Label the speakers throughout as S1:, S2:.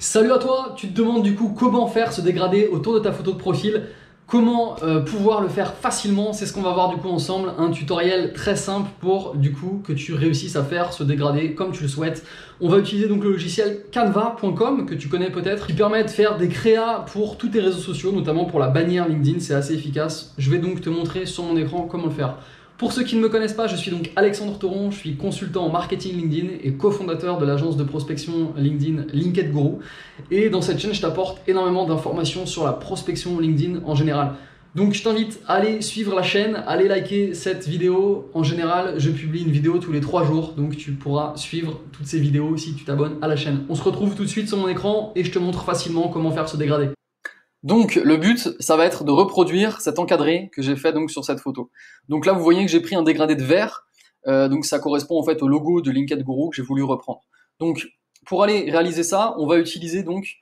S1: Salut à toi, tu te demandes du coup comment faire ce dégradé autour de ta photo de profil, comment pouvoir le faire facilement, c'est ce qu'on va voir du coup ensemble, un tutoriel très simple pour du coup que tu réussisses à faire ce dégradé comme tu le souhaites. On va utiliser donc le logiciel canva.com que tu connais peut-être, qui permet de faire des créas pour tous tes réseaux sociaux, notamment pour la bannière LinkedIn, c'est assez efficace. Je vais donc te montrer sur mon écran comment le faire. Pour ceux qui ne me connaissent pas, je suis donc Alexandre Thoron, je suis consultant en marketing LinkedIn et cofondateur de l'agence de prospection LinkedIn Linked Guru. Et dans cette chaîne, je t'apporte énormément d'informations sur la prospection LinkedIn en général. Donc je t'invite à aller suivre la chaîne, à aller liker cette vidéo. En général, je publie une vidéo tous les 3 jours, donc tu pourras suivre toutes ces vidéos si tu t'abonnes à la chaîne. On se retrouve tout de suite sur mon écran et je te montre facilement comment faire ce dégradé. Donc le but, ça va être de reproduire cet encadré que j'ai fait donc sur cette photo. Donc là, vous voyez que j'ai pris un dégradé de vert, donc ça correspond en fait au logo de Linked Guru que j'ai voulu reprendre. Donc pour aller réaliser ça, on va utiliser donc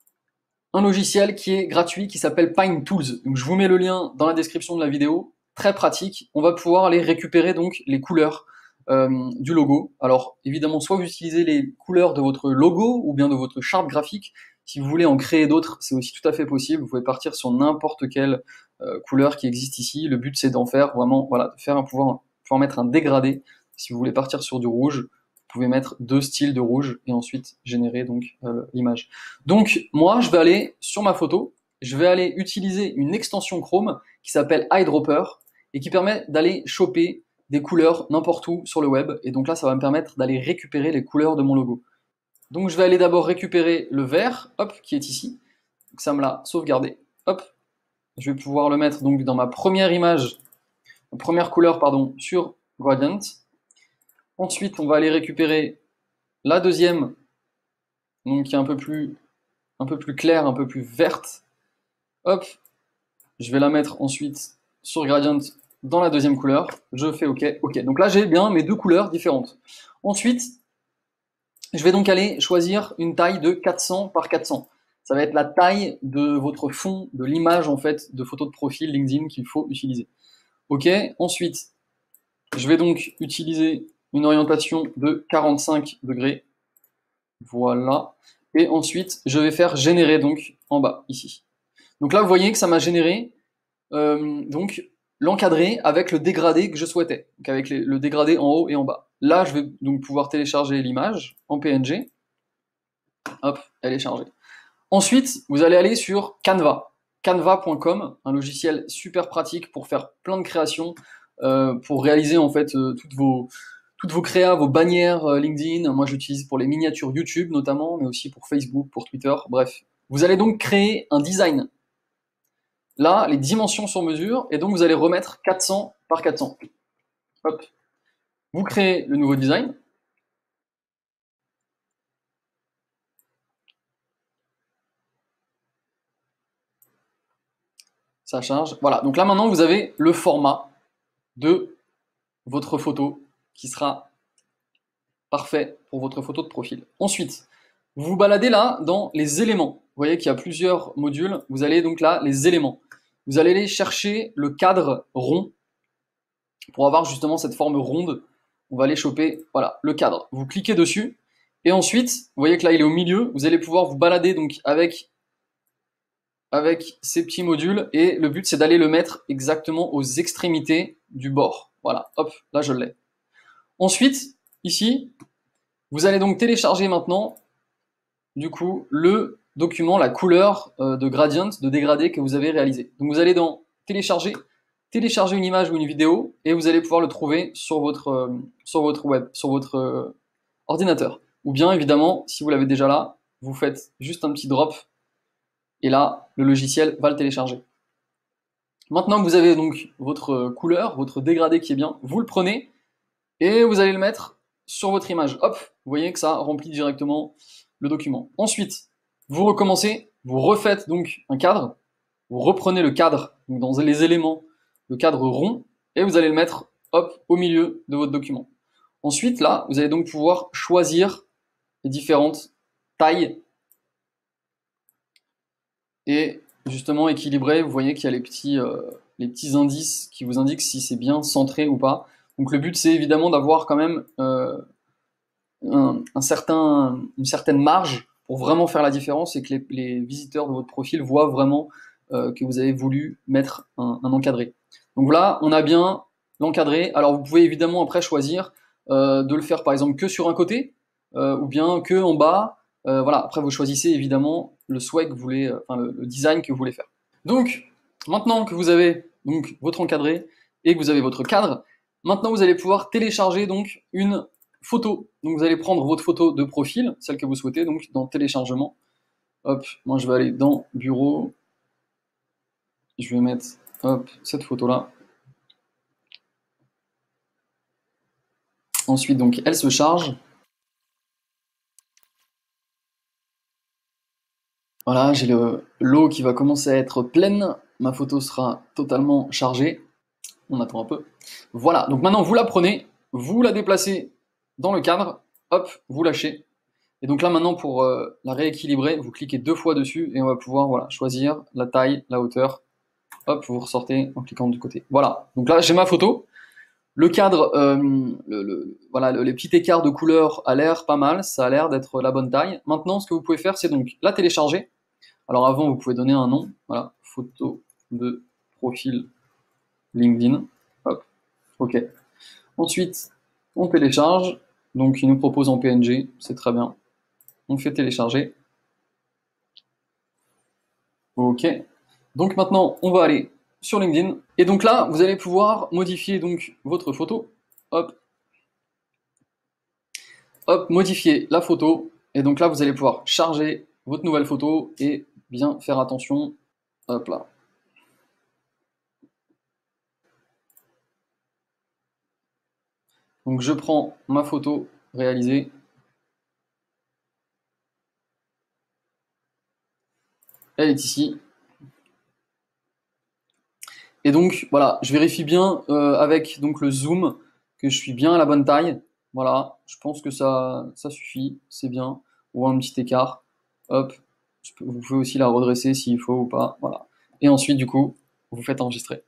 S1: un logiciel qui est gratuit qui s'appelle Pine Tools. Donc je vous mets le lien dans la description de la vidéo, très pratique. On va pouvoir aller récupérer donc les couleurs du logo. Alors évidemment, soit vous utilisez les couleurs de votre logo ou bien de votre charte graphique. Si vous voulez en créer d'autres, c'est aussi tout à fait possible. Vous pouvez partir sur n'importe quelle couleur qui existe ici. Le but, c'est d'en faire vraiment, voilà, de faire pouvoir mettre un dégradé. Si vous voulez partir sur du rouge, vous pouvez mettre 2 styles de rouge et ensuite générer donc l'image. Donc moi, je vais aller sur ma photo, je vais aller utiliser une extension Chrome qui s'appelle Eyedropper et qui permet d'aller choper des couleurs n'importe où sur le web. Et donc là, ça va me permettre d'aller récupérer les couleurs de mon logo. Donc je vais aller d'abord récupérer le vert, hop, qui est ici. Donc ça me l'a sauvegardé. Hop, je vais pouvoir le mettre donc dans ma première image, ma première couleur pardon, sur Gradient. Ensuite, on va aller récupérer la deuxième, donc qui est un peu plus claire, un peu plus verte. Hop, je vais la mettre ensuite sur Gradient dans la deuxième couleur. Je fais OK, OK. Donc là, j'ai bien mes 2 couleurs différentes. Ensuite, je vais donc aller choisir une taille de 400 par 400. Ça va être la taille de votre fond, de l'image en fait de photo de profil LinkedIn qu'il faut utiliser. Ok, ensuite, je vais donc utiliser une orientation de 45 degrés. Voilà. Et ensuite, je vais faire générer donc en bas, ici. Donc là, vous voyez que ça m'a généré donc l'encadré avec le dégradé que je souhaitais, donc avec le dégradé en haut et en bas. Là, je vais donc pouvoir télécharger l'image en PNG. Hop, elle est chargée. Ensuite, vous allez aller sur Canva, canva.com, un logiciel super pratique pour faire plein de créations, pour réaliser en fait toutes vos créas, vos bannières LinkedIn. Moi, j'utilise pour les miniatures YouTube notamment, mais aussi pour Facebook, pour Twitter. Bref, vous allez donc créer un design. Là, les dimensions sur mesure, et donc vous allez remettre 400 par 400. Hop. Vous créez le nouveau design. Ça charge. Voilà. Donc là, maintenant, vous avez le format de votre photo qui sera parfait pour votre photo de profil. Ensuite, vous vous baladez là dans les éléments. Vous voyez qu'il y a plusieurs modules. Vous allez donc là, les éléments. Vous allez aller chercher le cadre rond pour avoir justement cette forme ronde. On va aller choper, voilà, le cadre. Vous cliquez dessus et ensuite, vous voyez que là, il est au milieu. Vous allez pouvoir vous balader donc avec ces petits modules et le but, c'est d'aller le mettre exactement aux extrémités du bord. Voilà, hop, là, je l'ai. Ensuite, ici, vous allez donc télécharger maintenant, du coup, le document, la couleur de gradient, de dégradé que vous avez réalisé. Donc vous allez dans télécharger une image ou une vidéo, et vous allez pouvoir le trouver sur votre web, sur votre ordinateur. Ou bien, évidemment, si vous l'avez déjà là, vous faites juste un petit drop, et là, le logiciel va le télécharger. Maintenant que vous avez donc votre couleur, votre dégradé qui est bien, vous le prenez, et vous allez le mettre sur votre image. Hop, vous voyez que ça remplit directement le document. Ensuite, vous recommencez, vous refaites donc un cadre, vous reprenez le cadre, donc dans les éléments, le cadre rond, et vous allez le mettre, hop, au milieu de votre document. Ensuite, là, vous allez donc pouvoir choisir les différentes tailles et justement équilibrer. Vous voyez qu'il y a les petits indices qui vous indiquent si c'est bien centré ou pas. Donc le but, c'est évidemment d'avoir quand même une certaine marge pour vraiment faire la différence et que les visiteurs de votre profil voient vraiment que vous avez voulu mettre un encadré. Donc voilà, on a bien l'encadré. Alors vous pouvez évidemment après choisir de le faire par exemple que sur un côté ou bien que en bas. Voilà, après vous choisissez évidemment le souhait que vous voulez, le design que vous voulez faire. Donc maintenant que vous avez donc votre encadré et que vous avez votre cadre, maintenant vous allez pouvoir télécharger donc une photo. Donc vous allez prendre votre photo de profil, celle que vous souhaitez, donc dans téléchargement. Hop, moi je vais aller dans bureau. Je vais mettre hop, cette photo-là. Ensuite, donc, elle se charge. Voilà, j'ai l'eau qui va commencer à être pleine. Ma photo sera totalement chargée. On attend un peu. Voilà, donc maintenant vous la prenez, vous la déplacez dans le cadre, hop, vous lâchez. Et donc là maintenant pour la rééquilibrer, vous cliquez 2 fois dessus et on va pouvoir voilà, choisir la taille, la hauteur. Hop, vous ressortez en cliquant du côté. Voilà, donc là j'ai ma photo. Le cadre, voilà, les petits écarts de couleur a l'air pas mal, ça a l'air d'être la bonne taille. Maintenant, ce que vous pouvez faire, c'est donc la télécharger. Alors avant, vous pouvez donner un nom, voilà, photo de profil LinkedIn. Hop, ok. Ensuite, on télécharge. Donc, il nous propose en PNG, c'est très bien. On fait télécharger. Ok. Donc maintenant, on va aller sur LinkedIn. Et donc là, vous allez pouvoir modifier donc votre photo. Hop. Hop, modifier la photo. Et donc là, vous allez pouvoir charger votre nouvelle photo et bien faire attention. Hop là. Donc je prends ma photo réalisée. Elle est ici. Et donc voilà, je vérifie bien avec donc le zoom que je suis bien à la bonne taille. Voilà, je pense que ça suffit, c'est bien. Ou un petit écart. Hop, vous pouvez aussi la redresser s'il faut ou pas. Voilà. Et ensuite, du coup, vous faites enregistrer.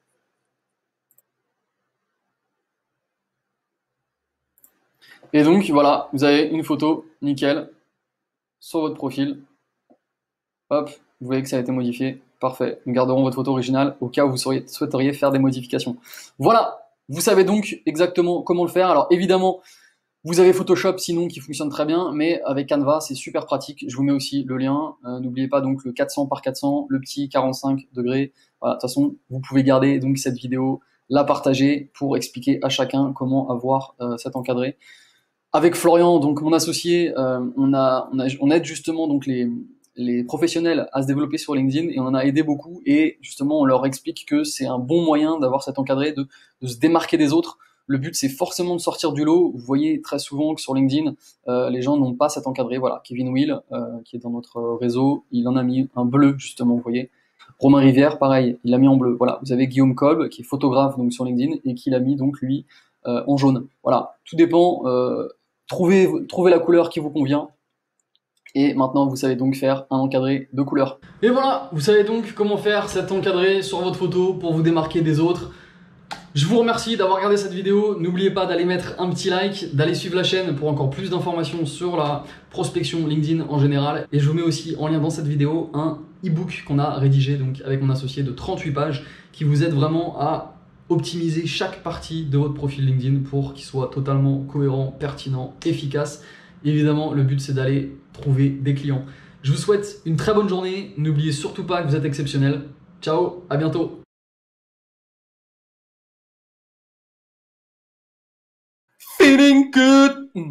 S1: Et donc voilà, vous avez une photo nickel sur votre profil. Hop, vous voyez que ça a été modifié. Parfait. Nous garderons votre photo originale au cas où vous souhaiteriez faire des modifications. Voilà, vous savez donc exactement comment le faire. Alors évidemment, vous avez Photoshop sinon qui fonctionne très bien, mais avec Canva, c'est super pratique. Je vous mets aussi le lien. N'oubliez pas donc le 400 par 400, le petit 45 degrés. Voilà, de toute façon, vous pouvez garder donc cette vidéo, la partager pour expliquer à chacun comment avoir cet encadré. Avec Florian, donc mon associé, on aide justement donc les professionnels à se développer sur LinkedIn et on en a aidé beaucoup et justement on leur explique que c'est un bon moyen d'avoir cet encadré, de se démarquer des autres. Le but c'est forcément de sortir du lot. Vous voyez très souvent que sur LinkedIn, les gens n'ont pas cet encadré. Voilà, Kevin Will, qui est dans notre réseau, il en a mis un bleu justement, vous voyez. Romain Rivière, pareil, il l'a mis en bleu. Voilà, vous avez Guillaume Kolb qui est photographe donc sur LinkedIn et qui l'a mis donc lui en jaune. Voilà, tout dépend. Trouvez la couleur qui vous convient. Et maintenant, vous savez donc faire un encadré de couleur. Et voilà, vous savez donc comment faire cet encadré sur votre photo pour vous démarquer des autres. Je vous remercie d'avoir regardé cette vidéo. N'oubliez pas d'aller mettre un petit like, d'aller suivre la chaîne pour encore plus d'informations sur la prospection LinkedIn en général. Et je vous mets aussi en lien dans cette vidéo un e-book qu'on a rédigé donc avec mon associé de 38 pages qui vous aide vraiment à optimiser chaque partie de votre profil LinkedIn pour qu'il soit totalement cohérent, pertinent, efficace. Évidemment, le but c'est d'aller trouver des clients. Je vous souhaite une très bonne journée. N'oubliez surtout pas que vous êtes exceptionnel. Ciao, à bientôt. Feeling good.